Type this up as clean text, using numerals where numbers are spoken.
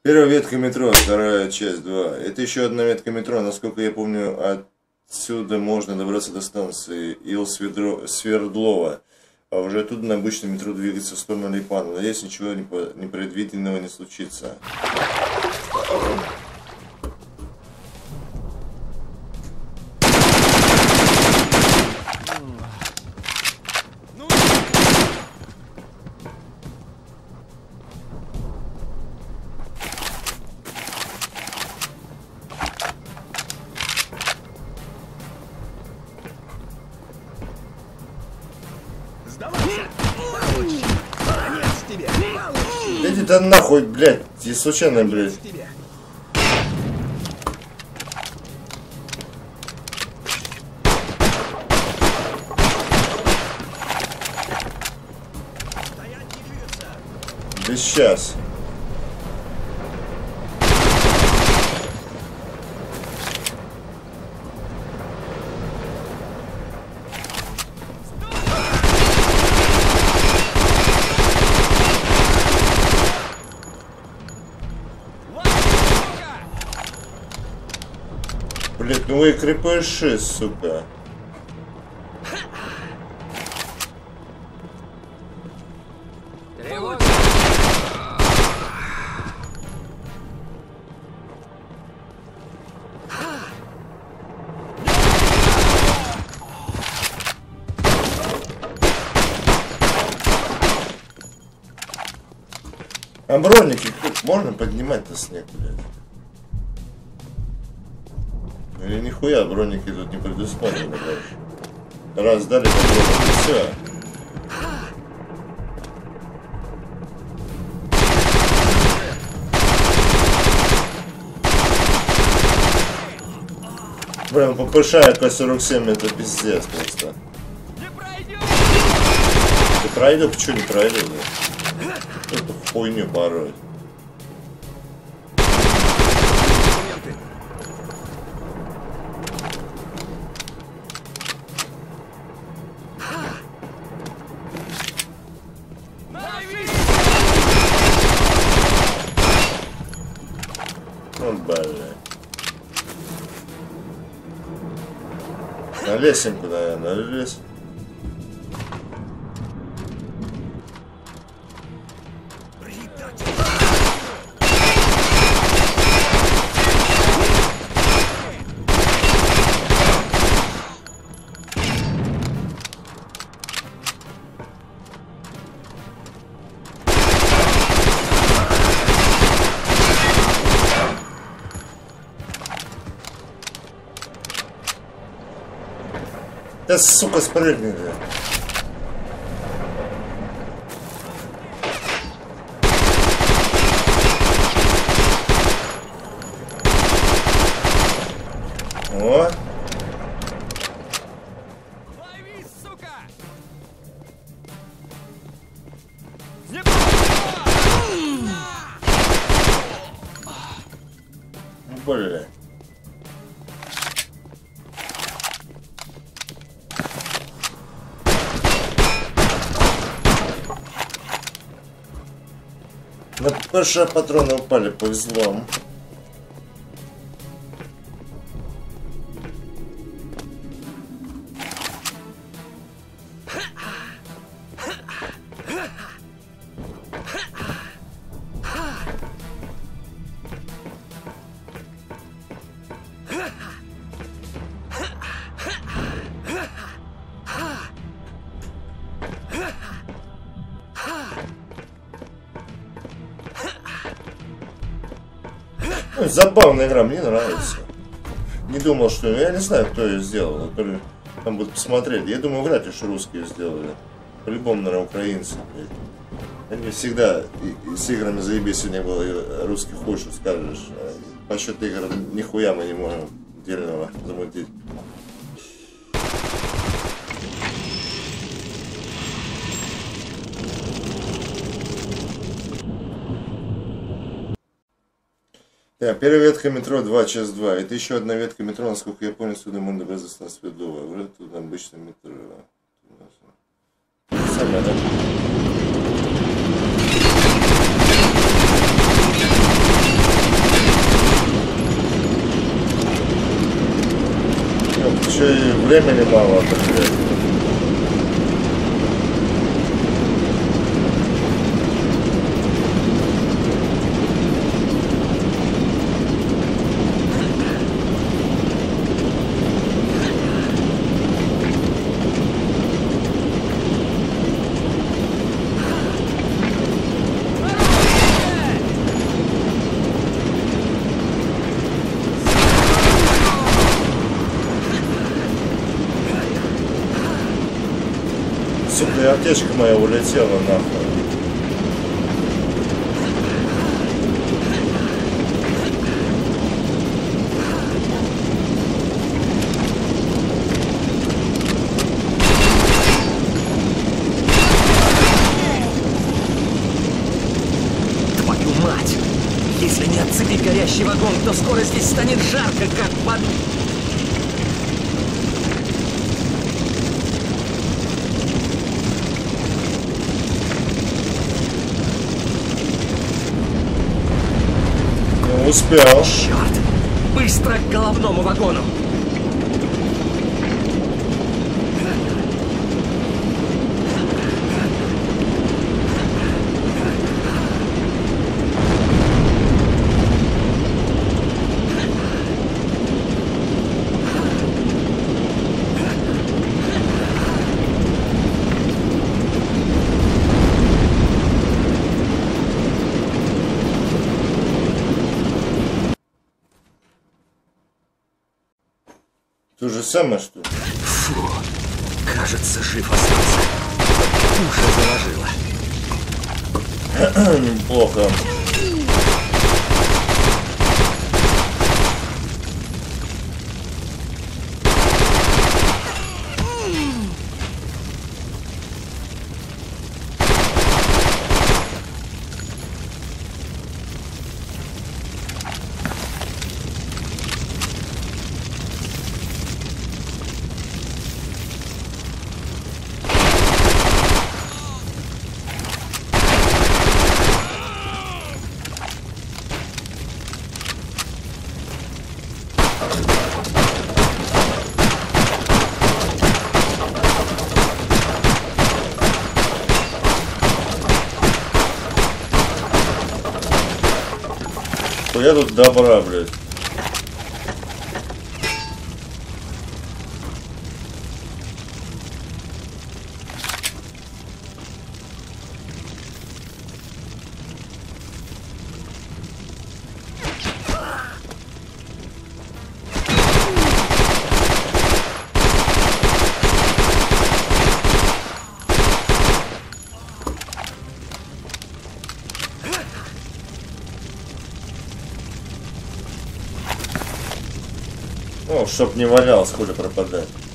Первая ветка метро, вторая часть 2. Это еще одна ветка метро. Насколько я помню, отсюда можно добраться до станции Ил-Свердлова. А уже оттуда на обычном метро двигаться в сторону Липана. Надеюсь, ничего непредвиденного не случится. Иди да нахуй, блядь, и случайно, блядь. Да сейчас. Блять, ну вы крепыши, сука. А броники можно поднимать-то снег, блядь? Или нихуя броники тут не предусмотрены дальше. Раз дали броники, все. Блин, ППШ АК-47 это пиздец просто. Ты пройду, почему не пройду, да? Эту хуйню порой. Вот, блядь. На лесенку, наверное, лес. Да, сука, спрыгни, да. О. Лови, сука! Бля. На ППШ патроны упали, повезло. Ну, забавная игра, мне нравится. Не думал, что... Я не знаю, кто ее сделал. Там будут посмотреть. Я думаю, вряд ли, что русские сделали. По-любому, наверное, украинцы. Блядь. Они всегда с играми заебись, сегодня было русских хуже, скажешь. По счету игр нихуя мы не можем дельного замутить. Так, первая ветка метро 2, час 2. Это еще одна ветка метро, насколько я понял, сюда можно добраться на Свердлова. Вроде тут обычно метро. Самое, да? еще и времени мало отправлять. Сука, и аптечка моя улетела нахуй. Твою мать! Если не отцепить горящий вагон, то скоро здесь станет жарко, как под... Успел. Черт! Быстро к головному вагону! То же самое, что ли? Фу! Кажется, жив остался. Уши заложило. Неплохо. Я тут добра, блядь. О, чтоб не валялся, хули пропадать.